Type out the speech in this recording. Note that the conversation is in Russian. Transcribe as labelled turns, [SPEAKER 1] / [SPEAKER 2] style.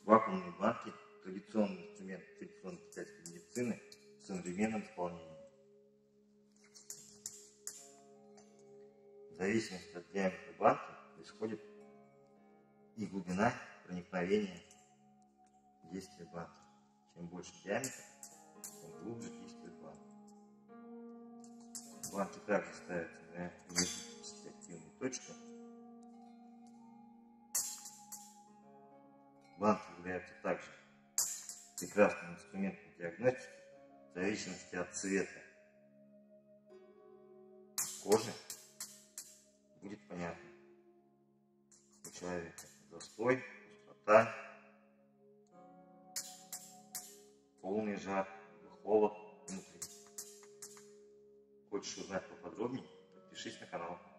[SPEAKER 1] Вакуумные банки – традиционный инструмент традиционной китайской медицины в современном исполнении. В зависимости от диаметра банки происходит и глубина проникновения действия банки. Чем больше диаметр, тем глубже действует банка. Банки также ставятся на энергетически активные точки. Банки являются также прекрасным инструментом диагностики в зависимости от цвета кожи. Будет понятно, у человека застой, пустота, полный жар, холод внутри. Хочешь узнать поподробнее? Подпишись на канал.